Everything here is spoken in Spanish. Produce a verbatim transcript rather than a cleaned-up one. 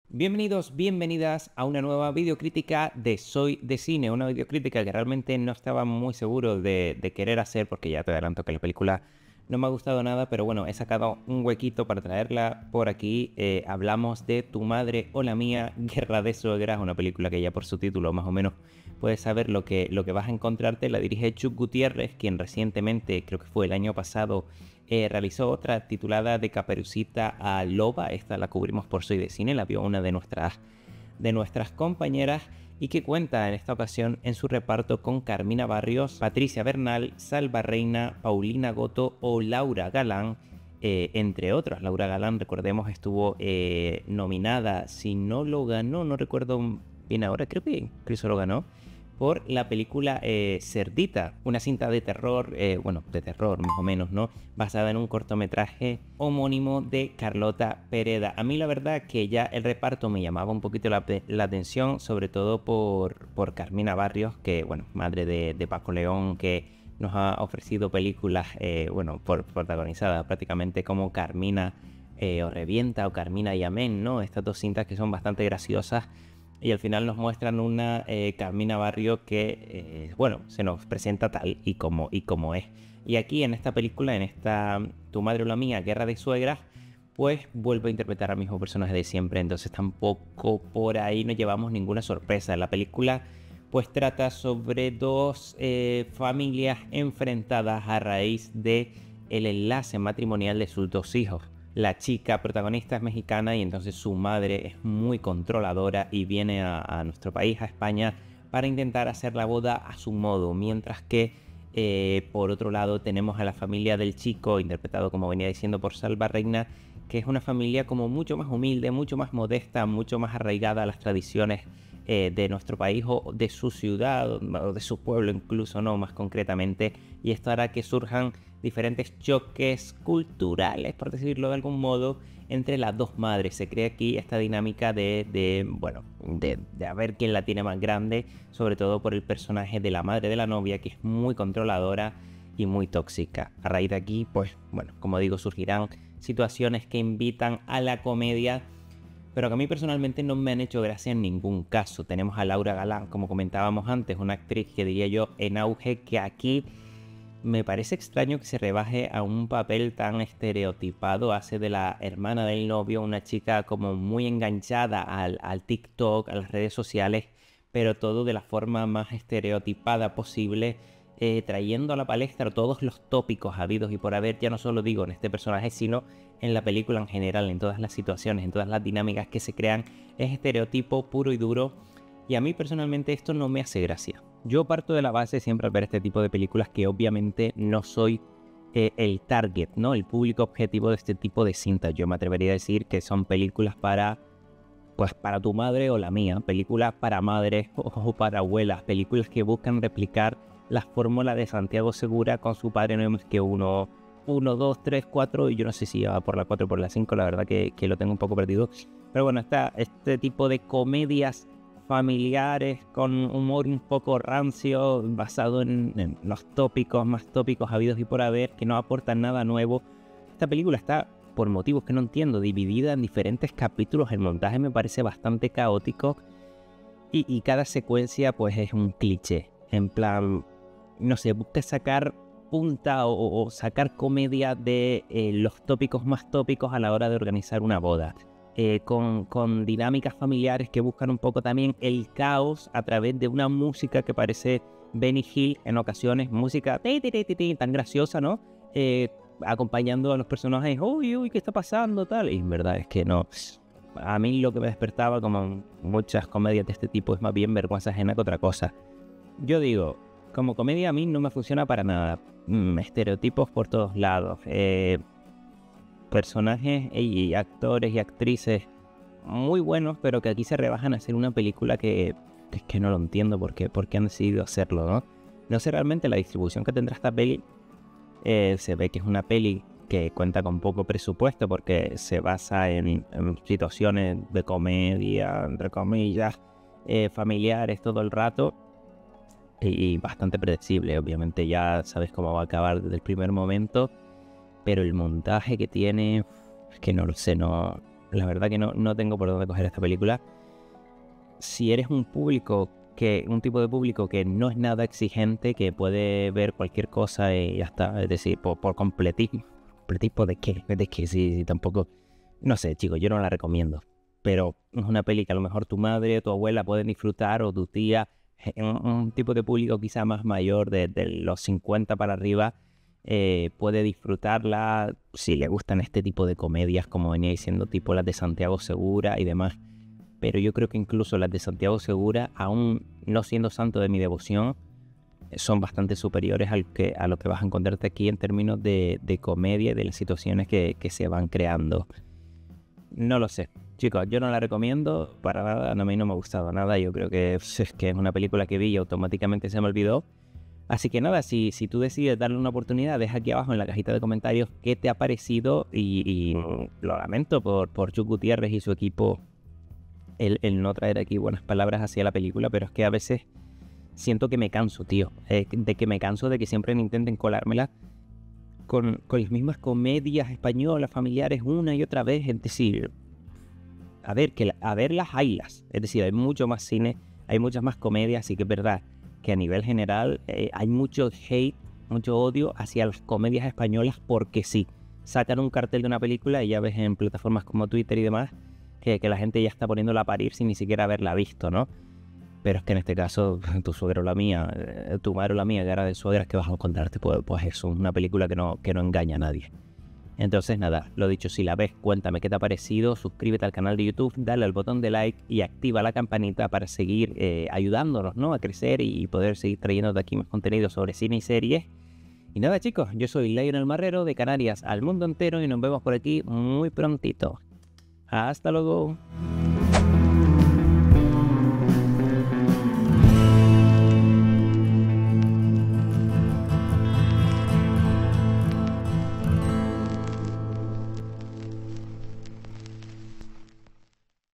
Bienvenidos, bienvenidas a una nueva videocrítica de Soy de Cine, una videocrítica que realmente no estaba muy seguro de, de querer hacer porque ya te adelanto que la película no me ha gustado nada, pero bueno, he sacado un huequito para traerla por aquí. Eh, hablamos de Tu madre o la mía, Guerra de Suegras, una película que ya por su título más o menos puedes saber lo que, lo que vas a encontrarte. La dirige Chuck Gutiérrez, quien recientemente, creo que fue el año pasado, eh, realizó otra titulada De Caperucita a Loba. Esta la cubrimos por Soy de Cine, la vio una de nuestras, de nuestras compañeras, y que cuenta en esta ocasión en su reparto con Carmina Barrios, Patricia Bernal, Salva Reina, Paulina Goto o Laura Galán, eh, entre otros. Laura Galán, recordemos, estuvo eh, nominada, si no lo ganó, no recuerdo bien ahora, creo que incluso lo ganó, por la película eh, Cerdita, una cinta de terror, eh, bueno, de terror más o menos, ¿no? Basada en un cortometraje homónimo de Carlota Pereda. A mí la verdad que ya el reparto me llamaba un poquito la, la atención, sobre todo por, por Carmina Barrios, que, bueno, madre de, de Paco León, que nos ha ofrecido películas, eh, bueno, por, protagonizadas prácticamente como Carmina eh, o Revienta o Carmina y Amén, ¿no? Estas dos cintas que son bastante graciosas. Y al final nos muestran una eh, Carmina Barrio que, eh, bueno, se nos presenta tal y como, y como es. Y aquí en esta película, en esta Tu madre o la mía, Guerra de Suegras, pues vuelvo a interpretar al mismo personaje de siempre. Entonces tampoco por ahí no llevamos ninguna sorpresa. La película pues trata sobre dos eh, familias enfrentadas a raíz de el enlace matrimonial de sus dos hijos. La chica protagonista es mexicana y entonces su madre es muy controladora y viene a, a nuestro país, a España, para intentar hacer la boda a su modo, mientras que eh, por otro lado tenemos a la familia del chico, interpretado como venía diciendo por Salva Reina, que es una familia como mucho más humilde, mucho más modesta, mucho más arraigada a las tradiciones eh, de nuestro país o de su ciudad o de su pueblo incluso, no más concretamente, y esto hará que surjan diferentes choques culturales, por decirlo de algún modo, entre las dos madres. Se crea aquí esta dinámica de, de bueno, de, de a ver quién la tiene más grande, sobre todo por el personaje de la madre de la novia, que es muy controladora y muy tóxica. A raíz de aquí, pues, bueno, como digo, surgirán situaciones que invitan a la comedia, pero que a mí personalmente no me han hecho gracia en ningún caso. Tenemos a Laura Galán, como comentábamos antes, una actriz que diría yo en auge, que aquí me parece extraño que se rebaje a un papel tan estereotipado. Hace de la hermana del novio una chica como muy enganchada al, al TikTok, a las redes sociales, pero todo de la forma más estereotipada posible, eh, trayendo a la palestra todos los tópicos habidos y por haber, ya no solo digo en este personaje, sino en la película en general, en todas las situaciones, en todas las dinámicas que se crean. Es estereotipo puro y duro, y a mí personalmente esto no me hace gracia. Yo parto de la base siempre al ver este tipo de películas que obviamente no soy eh, el target, ¿no? El público objetivo de este tipo de cintas. Yo me atrevería a decir que son películas para, pues, para tu madre o la mía, películas para madres o para abuelas, películas que buscan replicar la fórmula de Santiago Segura con su padre no es más que uno, uno, dos, tres, cuatro, y yo no sé si va por la cuatro o por la cinco, la verdad que, que lo tengo un poco perdido. Pero bueno, está este tipo de comedias familiares con humor un poco rancio, basado en, en los tópicos, más tópicos habidos y por haber, que no aportan nada nuevo. Esta película está, por motivos que no entiendo, dividida en diferentes capítulos. El montaje me parece bastante caótico y, y cada secuencia pues es un cliché. En plan, no sé, busca sacar punta o, o sacar comedia de eh, los tópicos más tópicos a la hora de organizar una boda. Eh, con, con dinámicas familiares que buscan un poco también el caos a través de una música que parece Benny Hill en ocasiones, música ti, ti, ti, ti, ti, tan graciosa, ¿no? Eh, acompañando a los personajes, uy, uy, ¿qué está pasando? Tal. Y en verdad es que no. A mí lo que me despertaba, como muchas comedias de este tipo, es más bien vergüenza ajena que otra cosa. Yo digo, como comedia a mí no me funciona para nada. Mm, estereotipos por todos lados. Eh... personajes y actores y actrices muy buenos, pero que aquí se rebajan a hacer una película que, que es que no lo entiendo por qué, por qué han decidido hacerlo, ¿no? No sé realmente la distribución que tendrá esta peli. Eh, se ve que es una peli que cuenta con poco presupuesto porque se basa en, en situaciones de comedia, entre comillas, eh, familiares todo el rato, y, y bastante predecible. Obviamente ya sabes cómo va a acabar desde el primer momento, pero el montaje que tiene, es que no lo sé, no, La verdad que no, no tengo por dónde coger esta película. Si eres un público que, un tipo de público que no es nada exigente, que puede ver cualquier cosa y ya está, es decir, por, por completismo. ¿Completismo de qué? De que si, si tampoco. No sé, chicos, yo no la recomiendo. Pero es una peli que a lo mejor tu madre o tu abuela pueden disfrutar, o tu tía, un, un tipo de público quizá más mayor, de, de los cincuenta para arriba, eh, puede disfrutarla si le gustan este tipo de comedias, como venía diciendo, tipo las de Santiago Segura y demás. Pero yo creo que incluso las de Santiago Segura, aún no siendo santo de mi devoción, son bastante superiores al que, a lo que vas a encontrarte aquí en términos de, de comedia y de las situaciones que, que se van creando. No lo sé. Chicos, yo no la recomiendo para nada, a mí no me ha gustado nada, yo creo que es, que es una película que vi y automáticamente se me olvidó. Así que nada, si, si tú decides darle una oportunidad, deja aquí abajo en la cajita de comentarios qué te ha parecido y, y lo lamento por, por Chus Gutiérrez y su equipo el, el no traer aquí buenas palabras hacia la película, pero es que a veces siento que me canso, tío, eh, de que me canso de que siempre intenten colármela con, con las mismas comedias españolas, familiares, una y otra vez. Es decir, a ver, que a verlas haylas, es decir, hay mucho más cine, hay muchas más comedias, así que es verdad que a nivel general eh, hay mucho hate, mucho odio hacia las comedias españolas porque sí, sacan un cartel de una película y ya ves en plataformas como Twitter y demás que, que la gente ya está poniéndola a parir sin ni siquiera haberla visto, ¿no? Pero es que en este caso, tu suegro o la mía, eh, tu madre o la mía, que era de suegras, que vas a contarte, pues, pues eso, es una película que no, que no engaña a nadie. Entonces nada, lo dicho, si la ves, cuéntame qué te ha parecido, suscríbete al canal de YouTube, dale al botón de like y activa la campanita para seguir eh, ayudándonos, ¿no?, a crecer y poder seguir trayendo de aquí más contenido sobre cine y series. Y nada, chicos, yo soy Lionel Marrero, de Canarias al mundo entero, y nos vemos por aquí muy prontito. Hasta luego.